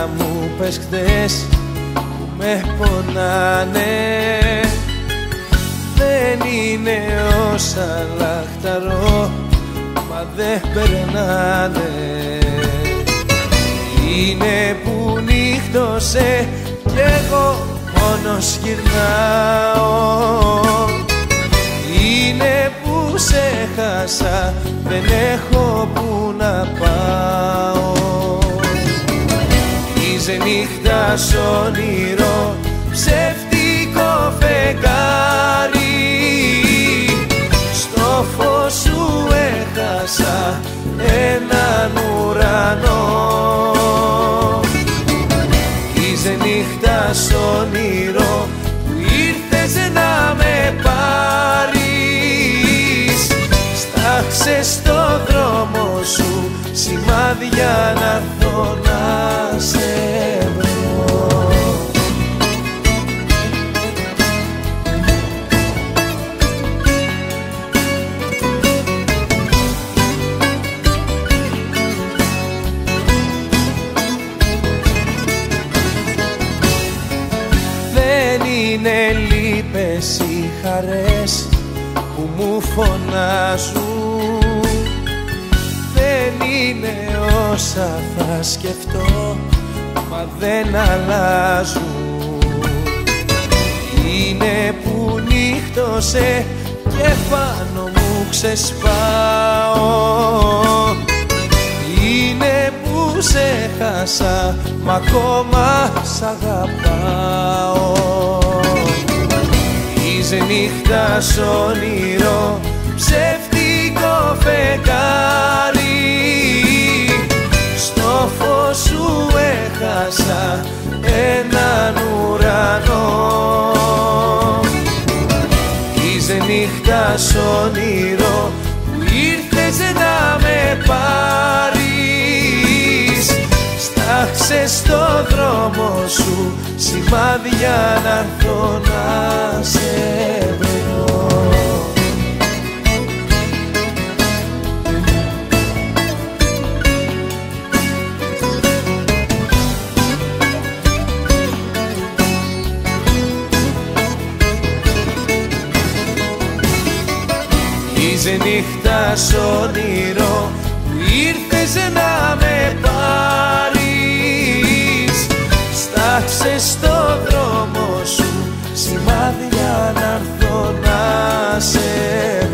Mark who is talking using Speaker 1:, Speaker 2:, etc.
Speaker 1: μου πες χτες που με πονάνε, δεν είναι όσα λαχταρώ, μα δεν περνάνε. Είναι που νύχτωσε κι εγώ μόνος γυρνάω, είναι που σε χάσα, δεν έχω που να πάω. Είσαι νύχτα σ' όνειρο, ψεύτικο φεγγάρι, στο φως σου έχασα έναν ουρανό. Είσαι νύχτα σ' όνειρο που ήρθες να με πάρεις, στάξες στο δρόμο σου σημάδια να έρθω να σε βρω. Δεν είναι λύπες οι χαρές που μου φωνάζουν, δεν είναι όσα θα σκεφτώ, μα δεν αλλάζουν. Είναι που νύχτωσε και πάνω μου ξεσπάω, είναι που σε χάσα, μα ακόμα σ' αγαπάω. Είσαι νύχτα σ' όνειρο, ψεύτικο φεγγάρι, στο φως σου έχασα έναν ουρανό. Είσαι νύχτα σ' όνειρο που ήρθες να με πάρεις, στάξες στο δρόμο σου σημάδια να έρθω να σε βρω. Είσαι νύχτα σ' όνειρο που ήρθες να με πάρεις, στάξες στο δρόμο σου σημάδια να έρθω να σε